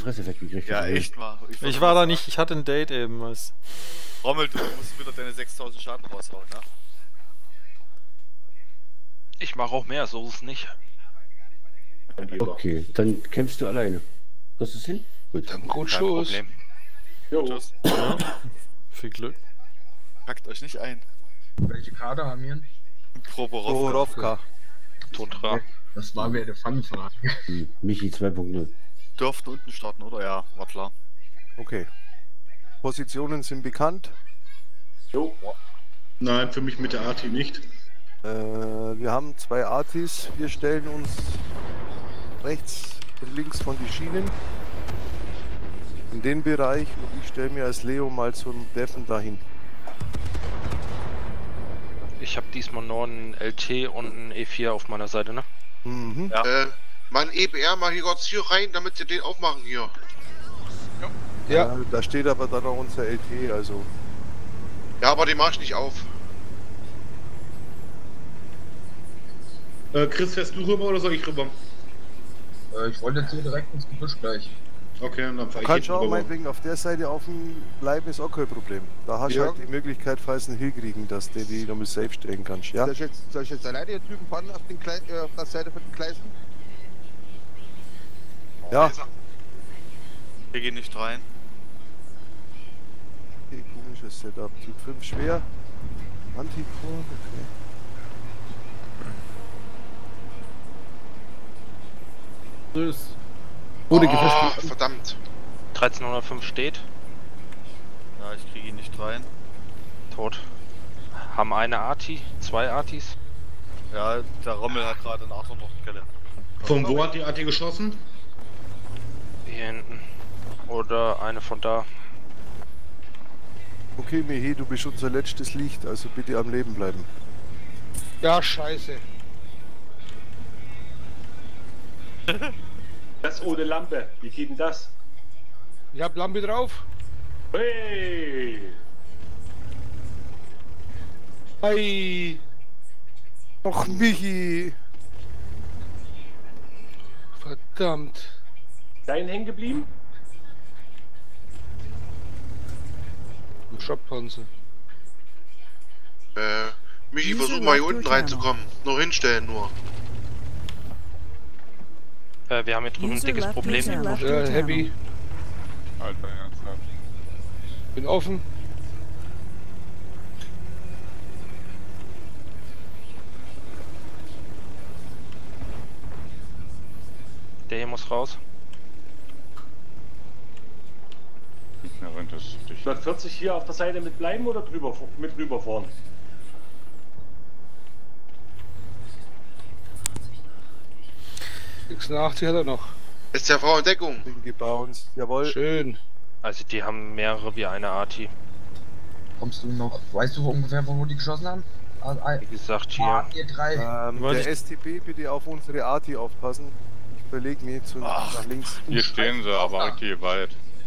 Fresse weggekriegt. Ja, echt mal. Ich war da nicht, ich hatte ein Date eben. Was. Rommel, du musst wieder deine 6000 Schaden raushauen, ne? Ich mache auch mehr, so ist es nicht. Okay, dann kämpfst du alleine. Kriegst du es hin? Gut. Gut, Kein Schuss. Problem. Tschüss. Ja. Viel Glück. Packt euch nicht ein. Welche Karte haben wir? Proborovka. Totra. Das war mir eine Fangfrage. Michi 2.0. Dürften unten starten, oder? Ja, war klar. Okay. Positionen sind bekannt. Nein, für mich mit der Arti nicht. Wir haben 2 Artis. Wir stellen uns rechts und links von die Schienen in den Bereich und ich stelle mir als Leo mal so einen Deffen dahin. Ich habe diesmal nur einen LT und einen E4 auf meiner Seite, ne? Mhm. Ja. Mein EBR mal hier kurz hier rein, damit sie den aufmachen hier. Ja. Da steht aber dann auch unser LT, also. Ja, aber den mach ich nicht auf. Chris, fährst du rüber oder soll ich rüber? Ich wollte jetzt hier direkt ins Gebüsch gleich. Okay, dann fahr Du ich kannst hinten auch rüber. meinetwegen auf der Seite offen bleiben, ist auch kein Problem. Da hast du Ja. halt die Möglichkeit, falls einen Hill kriegen, dass du die nochmal safe stellen kannst, ja? Soll ich jetzt alleine hier drüben fahren auf, auf der Seite von den Gleisen? Ja. Wir gehen nicht rein. Okay, komisches Setup. Typ 5 schwer. Anticore, okay. Wurde Oh, gefesselt. verdammt. 1305 steht. Ja, ich kriege ihn nicht rein. Tot. Haben eine Arti, 2 Artis. Ja, der Rommel hat gerade eine 800 Kelle. Von wo hat die Arti geschossen? Hier hinten. Oder eine von da. Okay, Mihi, du bist unser letztes Licht, also bitte am Leben bleiben. Ja, scheiße. Das ohne Lampe, wie geht denn das? Ich hab Lampe drauf. Hey! Hey. Och, Michi! Verdammt. Dein hängen geblieben? Im Schrottpanzer. Michi, versuch mal hier unten reinzukommen. Nur hinstellen nur. Wir haben hier drüben ein dickes Problem. Ja, heavy. Alter, ernsthaft. Bin offen. Der hier muss raus. Ja, wenn das dich 140 hier auf der Seite mit bleiben oder drüber, mit rüberfahren? X80 hat er noch. Ist der Frau in Deckung? Bin gebounced. Jawohl. Schön. Also die haben mehrere wie eine Arti. Kommst du noch? Weißt du ungefähr, von wo die geschossen haben? Wie gesagt, hier. Ihr 3. Der STB bitte auf unsere Arti aufpassen. Ich verlege mich nach links. Hier stehen sie, aber richtig weit.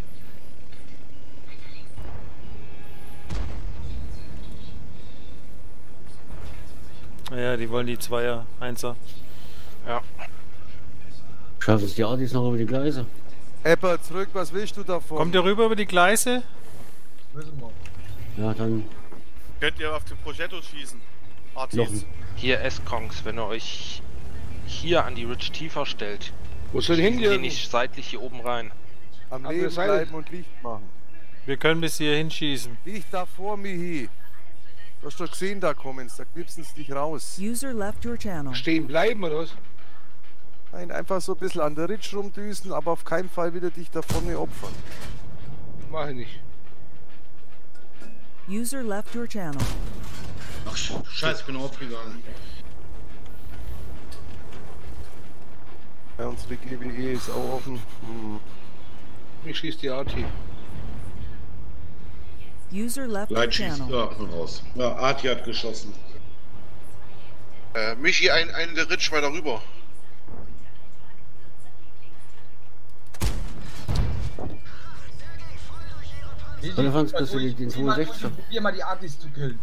Ja, die wollen die Zweier, Einser. Ja. Schaffen es die Artis noch über die Gleise? Epper, zurück, was willst du davon? Kommt ihr rüber über die Gleise? Müssen wir. Ja, dann Könnt ihr auf den Progetto schießen? noch Artis. ein. Hier S-Kongs, wenn ihr euch hier an die Ridge tiefer stellt. Wo soll Schießen hingehen? die nicht seitlich hier oben rein. Am Andere Leben Seite. bleiben und Licht machen. Wir können bis hier hinschießen. Licht davor, Mihi. Du hast doch gesehen, da kommen da knipsen sie dich raus. User left your channel. Stehen bleiben oder was? Nein, einfach so ein bisschen an der Ridge rumdüsen, aber auf keinen Fall wieder dich da vorne opfern. Mach ich nicht. User left your channel. Ach, scheiße, ich bin aufgegangen. Ja, unsere GBE ist auch offen. Ich schieß die Arti. User left your Light schießt channel. raus. Ja, Arti hat geschossen. Michi, einen der Ritsch mal darüber. Elefants, kriegst du den 62er? Probier mal die Artis zu killen.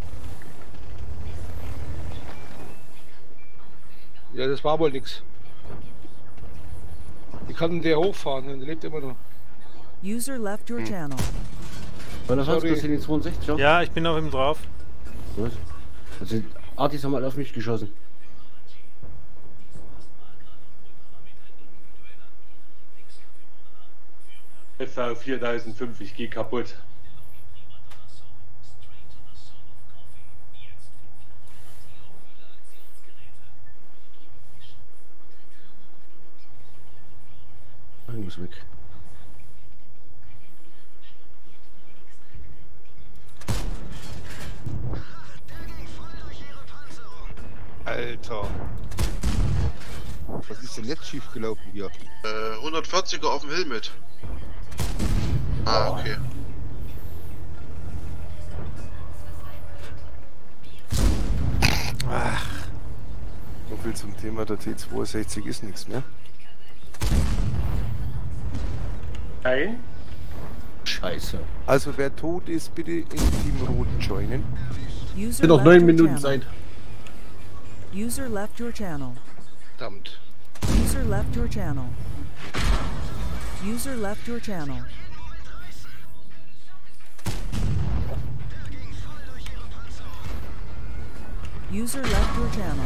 Ja, das war wohl nix. Ich kann der hochfahren, der lebt immer noch. User left your channel. Weil das hast du in die 62, ja? Ja, ich bin auf ihm drauf. Gut. Also, die Artis haben alle auf mich geschossen. FV 4005, ich geh kaputt. Ich muss weg. Alter. Was ist denn jetzt schief gelaufen hier? 140er auf dem Hill mit. Ah, okay. Ach. So viel zum Thema, der T62 ist nichts mehr. Nein. Scheiße. Also wer tot ist, bitte in Team Rot joinen. User Noch left 9 your Minuten channel. Zeit. User left your channel. Verdammt. User left your channel. User left your channel. User left your channel.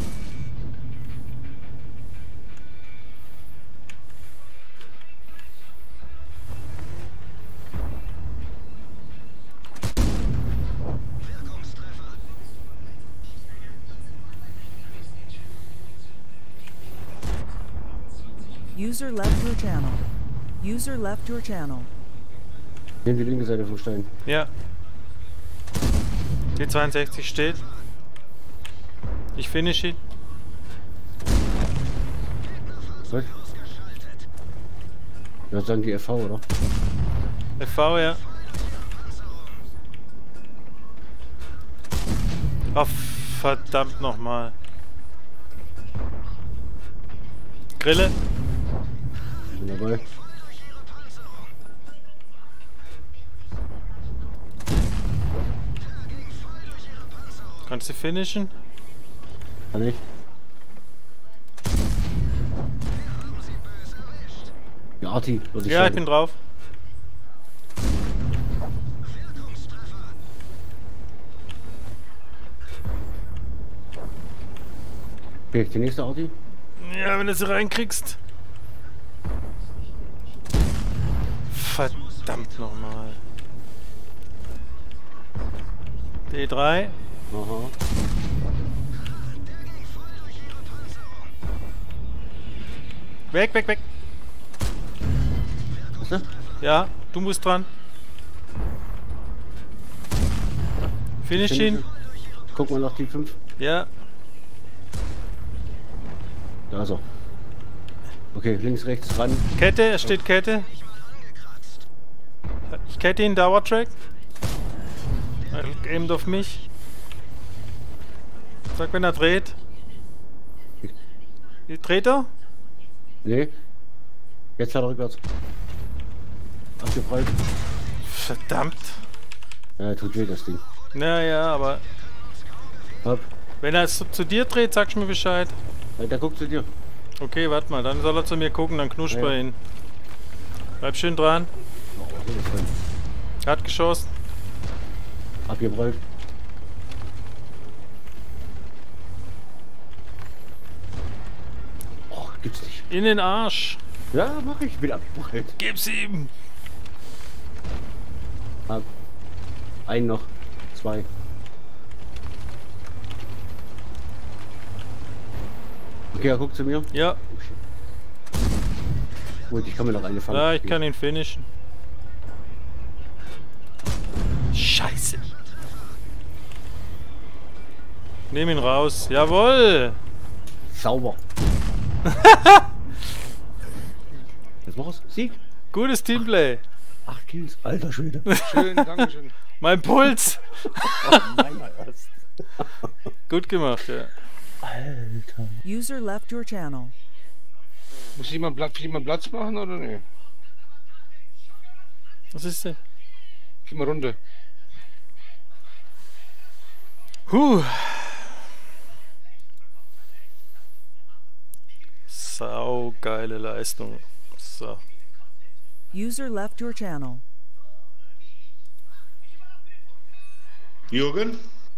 User left your channel. User left your channel. Nehmen die linke Seite vom Stein. Ja. Die 62 steht. Ich finish ihn. Was? Ja, sagen die FV, oder? FV, ja. Ach, verdammt nochmal. Grille. Bin dabei. Kannst du finishen? Kann ich? Ja, Arti. würde Ja, sagen. ich bin drauf. Okay, die nächste Arti. Ja, wenn du sie reinkriegst. Verdammt nochmal. D3. Aha. Weg, weg, weg. Was ist das? Ja, du musst dran. Finish ihn. Guck mal nach die 5. Ja. Da ist er. Okay, links, rechts, ran. Kette, es steht Kette. Ich kette ihn, Dauertrack. Eben auf mich. Sag, wenn er dreht. Dreht er? Nee. Jetzt fährt er rückwärts. Abgeprallt. Verdammt. Ja, tut weh, das Ding. Naja, aber... Hopp. Wenn er es zu dir dreht, sagst du mir Bescheid. Ja, der guckt zu dir. Okay, warte mal, dann soll er zu mir gucken, dann knuscht bei ihn. Bleib schön dran. Oh, was ist das denn? Hat geschossen. Abgeprallt. Oh, gibt's nicht. In den Arsch. Ja, mach ich. Bin abgeprallt. Gib's ihm. Einen noch. 2. Okay, er guckt zu mir. Ja. Oh, shit. Gut, ich kann mir noch eine fangen. Ja, ich kann ihn finishen. Scheiße. Nehm ihn raus. Jawohl. Sauber. Jetzt mach es. Sieg. Gutes Teamplay. 8 Kills. Alter Schwede. Schön, dankeschön. Mein Puls. Oh, meiner erst. Gut gemacht, ja. Alter. User left your channel. Muss jemand Platz machen oder ne? Was ist denn? Geh mal runter. Sau geile Leistung. So. User left your channel. Jürgen?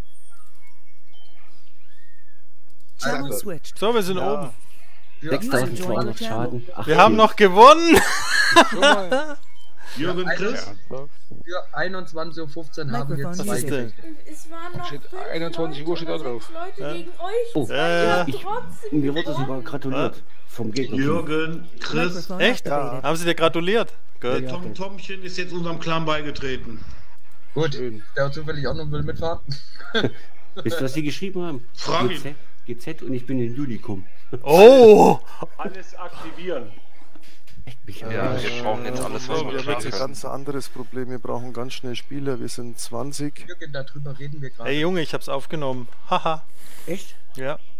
Channel switched. So, wir sind Ja. oben. 6200 Schaden. Ach, Wir haben noch gewonnen! Jürgen, Chris? Für 21:15 Uhr haben wir Mikrofon 2 muted. gekriegt. Es waren noch Steht 5 21 Uhr steht da drauf. Leute Ja. gegen euch. Oh, Zwei ich, trotzdem mir wurde sogar gewonnen. gratuliert. Vom Gegner. Jürgen, Chris? Microphone Echt? activated. Haben sie dir gratuliert? Der Gut. Tom Tomchen ist jetzt unserem Clan beigetreten. Gut, der zufällig auch noch will mitfahren. Wisst ihr, was sie geschrieben haben? Frag ihn. GZ und ich bin in Unicum. Oh! Alles aktivieren. Ja, wir brauchen jetzt alles, was wir wir haben jetzt kriegen ein können. ganz anderes Problem. Wir brauchen ganz schnell Spieler. Wir sind 20. Jürgen, darüber reden wir gerade. Ey Junge, ich hab's aufgenommen. Haha. Echt? Ja.